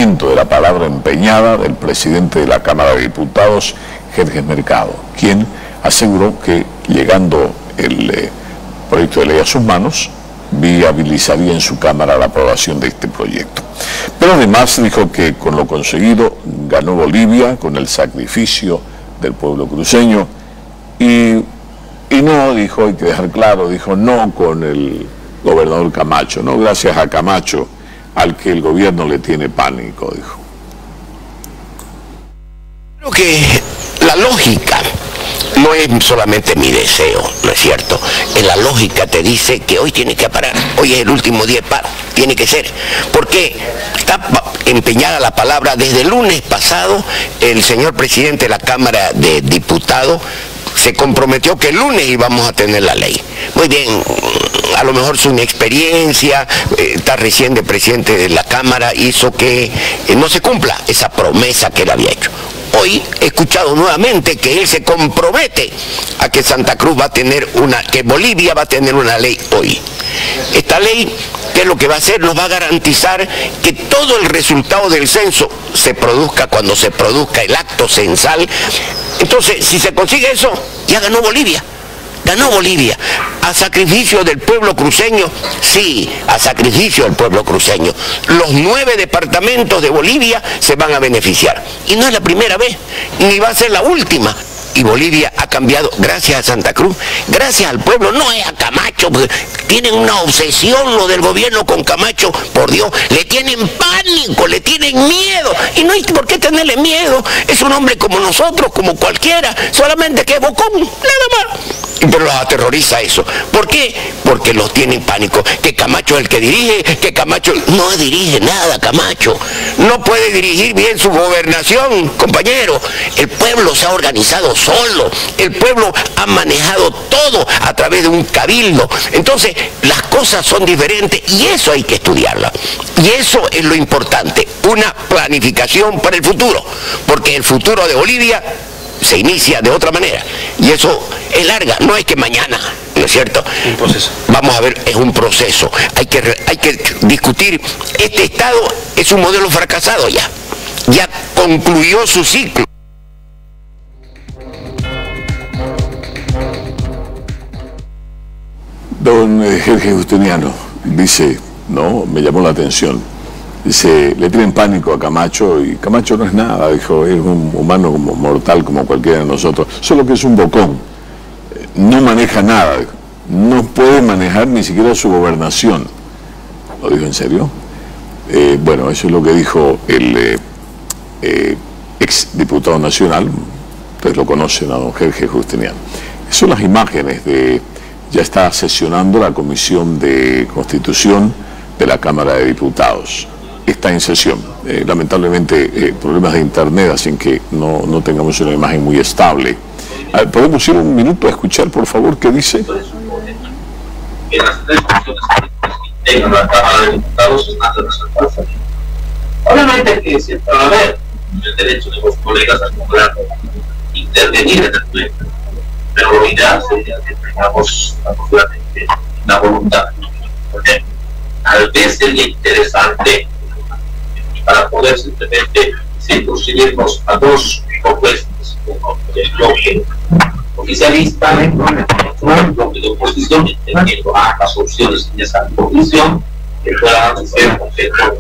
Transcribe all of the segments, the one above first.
desmentimiento de la palabra empeñada del presidente de la Cámara de Diputados, Jerjes Mercado, quien aseguró que, llegando el proyecto de ley a sus manos, viabilizaría en su Cámara la aprobación de este proyecto. Pero además dijo que con lo conseguido ganó Bolivia, con el sacrificio del pueblo cruceño, y no, dijo, hay que dejar claro, dijo no con el gobernador Camacho, no gracias a Camacho, al que el gobierno le tiene pánico, dijo. Creo que la lógica no es solamente mi deseo, ¿no es cierto? La lógica te dice que hoy tiene que parar, hoy es el último día de paro, tiene que ser, porque está empeñada la palabra. Desde el lunes pasado, el señor presidente de la Cámara de Diputados se comprometió que el lunes íbamos a tener la ley. Muy bien, a lo mejor su inexperiencia, está recién de presidente de la Cámara, hizo que no se cumpla esa promesa que él había hecho. Hoy he escuchado nuevamente que él se compromete a que Santa Cruz va a tener que Bolivia va a tener una ley hoy. Esta ley, ¿qué es lo que va a hacer? Nos va a garantizar que todo el resultado del censo se produzca cuando se produzca el acto censal. Entonces, si se consigue eso, ya ganó Bolivia. Ganó Bolivia. ¿A sacrificio del pueblo cruceño? Sí, a sacrificio del pueblo cruceño. Los 9 departamentos de Bolivia se van a beneficiar. Y no es la primera vez, ni va a ser la última. Y Bolivia ha cambiado gracias a Santa Cruz, gracias al pueblo, no es a Camacho, porque tienen una obsesión lo del gobierno con Camacho, por Dios, le tienen pánico, le tienen miedo, y no hay por qué tenerle miedo, es un hombre como nosotros, como cualquiera, solamente que es bocón, nada más. Pero los aterroriza eso. ¿Por qué? Porque los tienen pánico. Que Camacho es el que dirige, que Camacho no dirige nada, Camacho. No puede dirigir bien su gobernación, compañero. El pueblo se ha organizado solo. El pueblo ha manejado todo a través de un cabildo. Entonces, las cosas son diferentes y eso hay que estudiarla. Y eso es lo importante. Una planificación para el futuro. Porque el futuro de Bolivia se inicia de otra manera y eso es larga, no es que mañana, ¿no es cierto? Un proceso. Vamos a ver, es un proceso, hay que discutir. Este Estado es un modelo fracasado ya concluyó su ciclo. Don Jerjes Justiniano dice, no, me llamó la atención. Dice, le tienen pánico a Camacho y Camacho no es nada, dijo, es un humano como mortal como cualquiera de nosotros, solo que es un bocón, no maneja nada, no puede manejar ni siquiera su gobernación. ¿Lo dijo en serio? Bueno, eso es lo que dijo el ex diputado nacional, ustedes lo conocen, a don Jerjes Justiniano. Esas son las imágenes de, ya está sesionando la Comisión de Constitución de la Cámara de Diputados. Está en sesión. Lamentablemente problemas de internet, así que no tengamos una imagen muy estable. A ver, ¿podemos ir un minuto a escuchar, por favor, qué dice? Que las 3 comisiones que tengan la Cámara de Diputados están representadas. Obviamente que siempre va a haber el derecho de los colegas a lograr intervenir en el pleno, pero lo ideal sería que tengamos la voluntad. Porque tal vez sería interesante para poder simplemente circunscribirnos a 2 propuestas, uno del bloque oficialista, otro bloque de oposición, entendiendo ambas opciones en esa oposición, que puedan ser objeto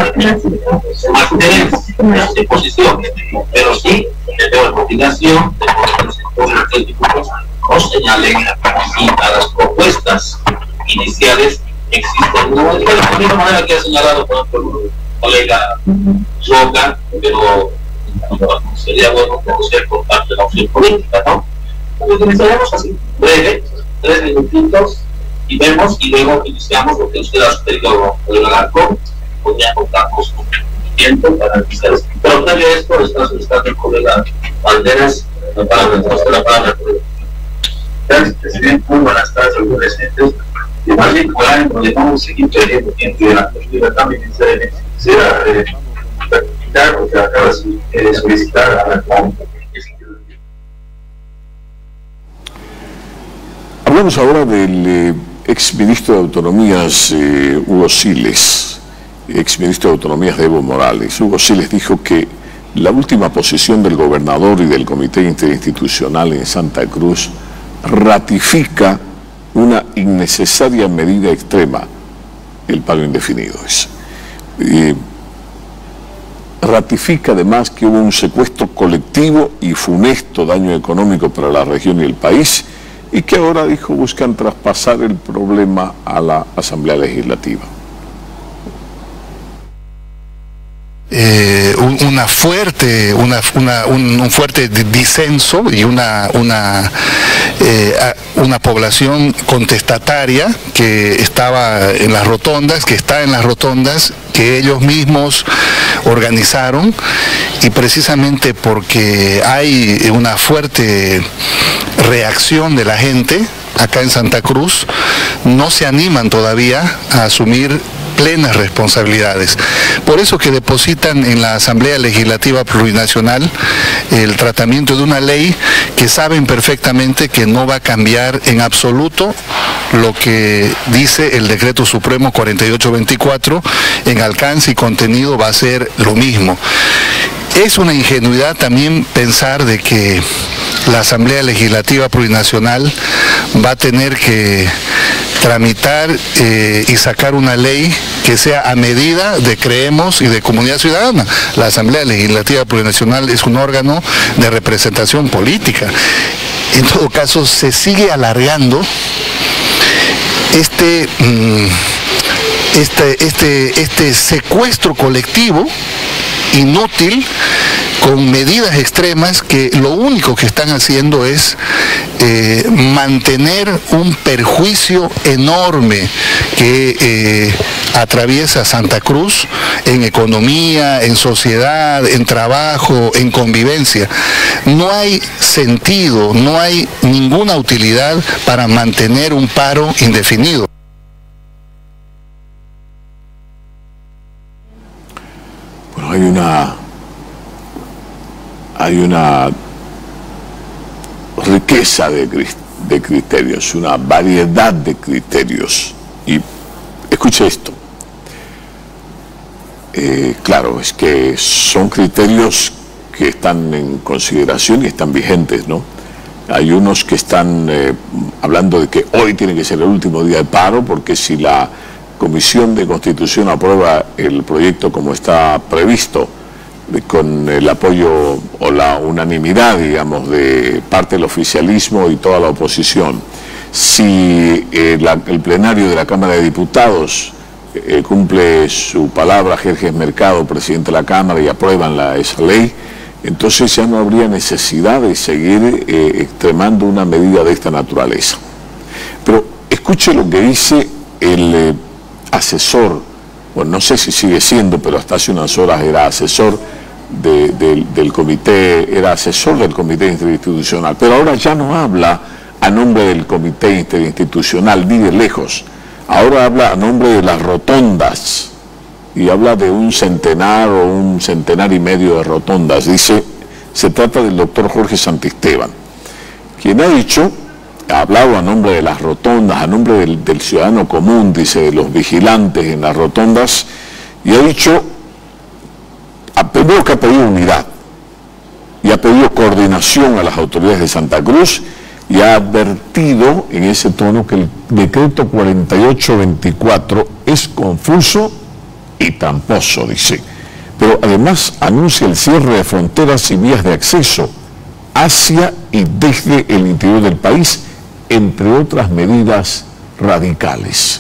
de más interés de posición, pero sí tengo la obligación de que los sectores científicos nos señalen si a las propuestas iniciales existen de la misma manera que ha señalado por ejemplo el colega Roca, pero sería bueno conocer por parte de la opción política, ¿no? Lo utilizaremos así, breve, 3 minutitos y vemos, y luego iniciamos lo que usted ha sugerido con el arco, pues ya contamos con tiempo para analizar esto. Pero previo a esto está solicitando el colega Valderas para usted la palabra. Gracias, presidente. Muy buenas tardes a los presentes. Y más bien, donde vamos a seguir perdiendo tiempo de la libertad ministerial, quisiera rectificar lo que acaba de solicitar a la Cámara. Hablamos ahora del exministro de Autonomías, Hugo Siles, exministro de Autonomías de Evo Morales. Hugo Siles dijo que la última posición del gobernador y del Comité Interinstitucional en Santa Cruz ratifica una innecesaria medida extrema, el paro indefinido. Ratifica además que hubo un secuestro colectivo y funesto daño económico para la región y el país, y que ahora, dijo, buscan traspasar el problema a la Asamblea Legislativa. Un fuerte disenso y una población contestataria que estaba en las rotondas, que está en las rotondas, que ellos mismos organizaron, y precisamente porque hay una fuerte reacción de la gente acá en Santa Cruz, no se animan todavía a asumir plenas responsabilidades. Por eso que depositan en la Asamblea Legislativa Plurinacional el tratamiento de una ley que saben perfectamente que no va a cambiar en absoluto lo que dice el Decreto Supremo 4824, en alcance y contenido va a ser lo mismo. Es una ingenuidad también pensar de que la Asamblea Legislativa Plurinacional va a tener que tramitar y sacar una ley que sea a medida de Creemos y de Comunidad Ciudadana. La Asamblea Legislativa Plurinacional es un órgano de representación política. En todo caso, se sigue alargando este secuestro colectivo inútil, con medidas extremas que lo único que están haciendo es mantener un perjuicio enorme que atraviesa Santa Cruz en economía, en sociedad, en trabajo, en convivencia. No hay sentido, no hay ninguna utilidad para mantener un paro indefinido. Bueno, hay una riqueza de criterios, una variedad de criterios. Y escuche esto. Claro, es que son criterios que están en consideración y están vigentes, ¿no? Hay unos que están hablando de que hoy tiene que ser el último día de paro, porque si la Comisión de Constitución aprueba el proyecto como está previsto, con el apoyo o la unanimidad, digamos, de parte del oficialismo y toda la oposición, si el plenario de la Cámara de Diputados cumple su palabra, Jerjes Mercado, presidente de la Cámara, y aprueban esa ley, entonces ya no habría necesidad de seguir extremando una medida de esta naturaleza. Pero escuche lo que dice el asesor, bueno, no sé si sigue siendo, pero hasta hace unas horas era asesor del comité, era asesor del Comité Interinstitucional, pero ahora ya no habla a nombre del Comité Interinstitucional, ni de lejos. Ahora habla a nombre de las rotondas, y habla de un centenar o un centenar y medio de rotondas. Dice, se trata del doctor Jorge Santisteban, quien ha hablado a nombre de las rotondas, a nombre del ciudadano común, dice, de los vigilantes en las rotondas, y ha dicho, primero que ha pedido unidad, y ha pedido coordinación a las autoridades de Santa Cruz, y ha advertido en ese tono que el decreto 4824 es confuso y tramposo, dice. Pero además anuncia el cierre de fronteras y vías de acceso hacia y desde el interior del país, entre otras medidas radicales.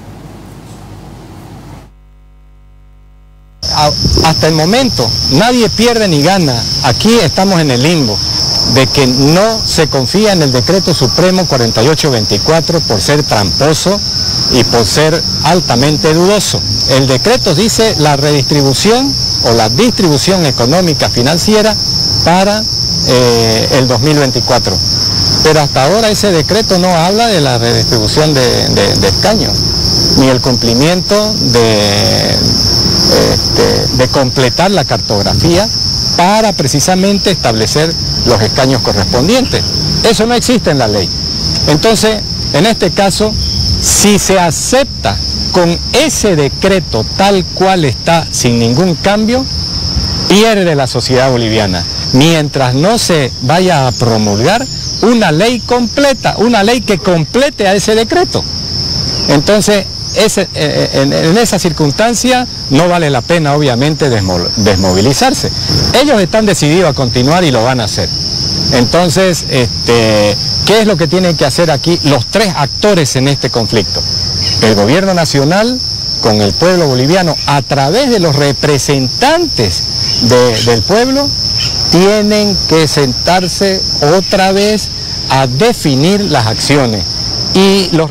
Hasta el momento nadie pierde ni gana. Aquí estamos en el limbo de que no se confía en el Decreto Supremo 4824 por ser tramposo y por ser altamente dudoso. El decreto dice la redistribución o la distribución económica financiera para el 2024. Pero hasta ahora ese decreto no habla de la redistribución de escaños, ni el cumplimiento de completar la cartografía para precisamente establecer los escaños correspondientes. Eso no existe en la ley. Entonces, en este caso, si se acepta con ese decreto tal cual está, sin ningún cambio, pierde la sociedad boliviana, mientras no se vaya a promulgar una ley completa, una ley que complete a ese decreto. Entonces, en esa circunstancia no vale la pena, obviamente, desmovilizarse. Ellos están decididos a continuar y lo van a hacer. Entonces, ¿qué es lo que tienen que hacer aquí los tres actores en este conflicto? El gobierno nacional con el pueblo boliviano, a través de los representantes del pueblo, tienen que sentarse otra vez a definir las acciones. Y los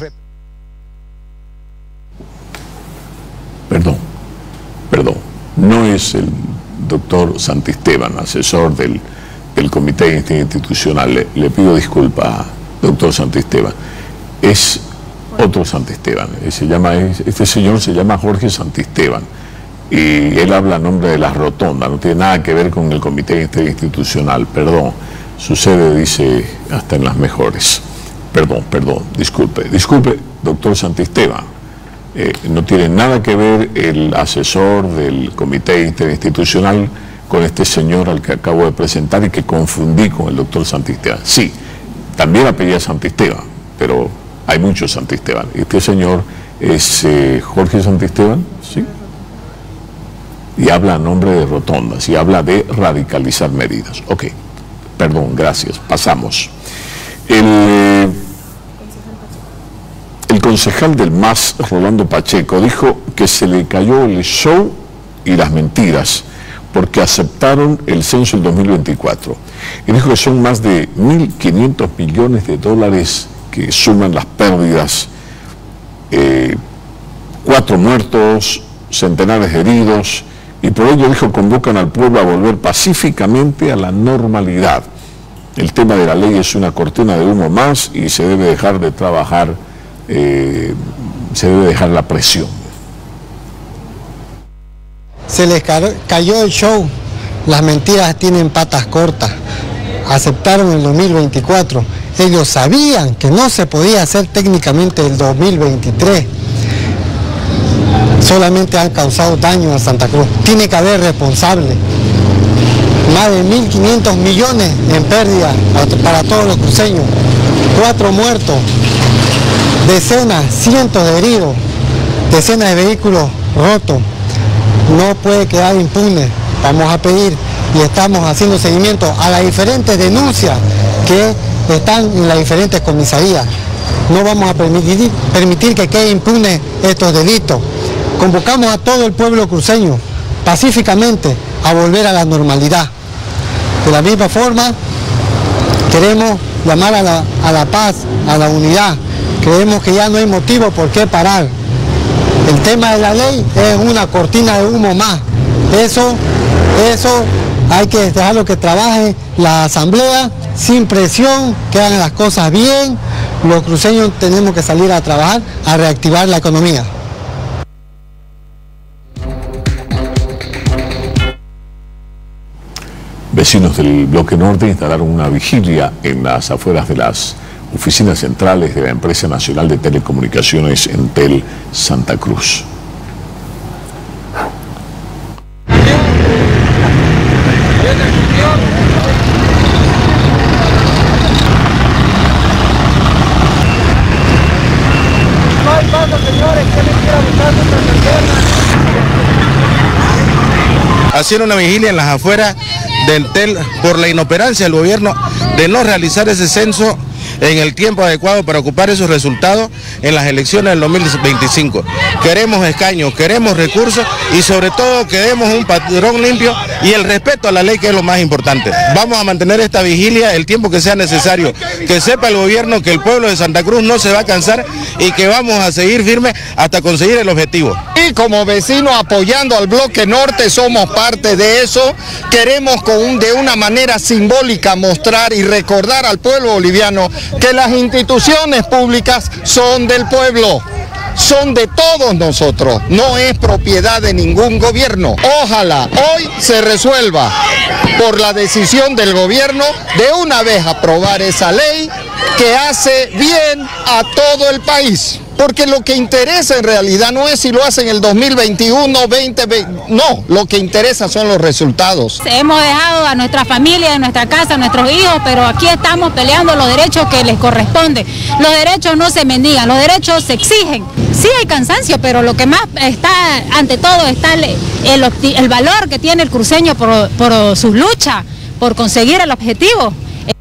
Perdón, no es el doctor Santisteban, asesor del Comité Institucional. Le pido disculpas, doctor Santisteban. Es otro Santisteban. Este señor se llama Jorge Santisteban y él habla a nombre de las rotondas, no tiene nada que ver con el Comité Institucional. Perdón, sucede, dice, hasta en las mejores. Perdón, disculpe, doctor Santisteban. No tiene nada que ver el asesor del Comité Interinstitucional con este señor al que acabo de presentar y que confundí con el doctor Santisteban. Sí, también apellida Santisteban, pero hay muchos Santisteban. Este señor es Jorge Santisteban, ¿sí? Y habla a nombre de rotondas y habla de radicalizar medidas. Ok, perdón, gracias, pasamos. El concejal del MAS, Rolando Pacheco, dijo que se le cayó el show y las mentiras porque aceptaron el censo del 2024. Y dijo que son más de 1.500 millones de dólares que suman las pérdidas, 4 muertos, centenares de heridos, y por ello, dijo, convocan al pueblo a volver pacíficamente a la normalidad. El tema de la ley es una cortina de humo más y se debe dejar de trabajar, se debe dejar la presión. Se les cayó el show, las mentiras tienen patas cortas, aceptaron el 2024, ellos sabían que no se podía hacer técnicamente el 2023, solamente han causado daño a Santa Cruz, tiene que haber responsables, más de 1.500 millones en pérdida para todos los cruceños, 4 muertos, decenas, cientos de heridos, decenas de vehículos rotos. No puede quedar impune. Vamos a pedir y estamos haciendo seguimiento a las diferentes denuncias que están en las diferentes comisarías. No vamos a permitir que quede impune estos delitos. Convocamos a todo el pueblo cruceño pacíficamente a volver a la normalidad. De la misma forma, queremos llamar a la paz, a la unidad. Creemos que ya no hay motivo por qué parar. El tema de la ley es una cortina de humo más. Eso hay que dejarlo que trabaje la asamblea sin presión, que hagan las cosas bien. Los cruceños tenemos que salir a trabajar, a reactivar la economía. Vecinos del Bloque Norte instalaron una vigilia en las afueras de las oficinas centrales de la Empresa Nacional de Telecomunicaciones Entel Santa Cruz. Haciendo una vigilia en las afueras de Entel por la inoperancia del gobierno de no realizar ese censo en el tiempo adecuado para ocupar esos resultados en las elecciones del 2025. Queremos escaños, queremos recursos y sobre todo queremos un padrón limpio y el respeto a la ley, que es lo más importante. Vamos a mantener esta vigilia el tiempo que sea necesario, que sepa el gobierno que el pueblo de Santa Cruz no se va a cansar y que vamos a seguir firmes hasta conseguir el objetivo. Y como vecinos apoyando al Bloque Norte somos parte de eso, queremos de una manera simbólica mostrar y recordar al pueblo boliviano que las instituciones públicas son del pueblo, son de todos nosotros, no es propiedad de ningún gobierno. Ojalá hoy se resuelva por la decisión del gobierno de una vez aprobar esa ley que hace bien a todo el país. porque lo que interesa en realidad no es si lo hacen en el 2021, 2020, no, lo que interesa son los resultados. Hemos dejado a nuestra familia, a nuestra casa, a nuestros hijos, pero aquí estamos peleando los derechos que les corresponden. Los derechos no se mendigan, los derechos se exigen. Sí hay cansancio, pero lo que más está, ante todo, está el valor que tiene el cruceño por sus luchas, por conseguir el objetivo.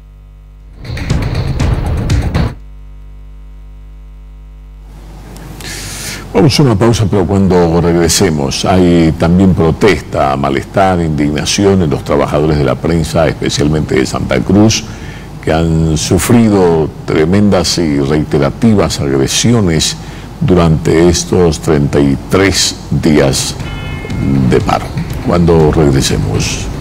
Vamos a una pausa, pero cuando regresemos hay también protesta, malestar, indignación en los trabajadores de la prensa, especialmente de Santa Cruz, que han sufrido tremendas y reiterativas agresiones durante estos 33 días de paro. Cuando regresemos.